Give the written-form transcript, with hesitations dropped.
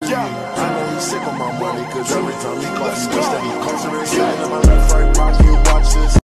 I know he's sick of my money, cause every time he clocks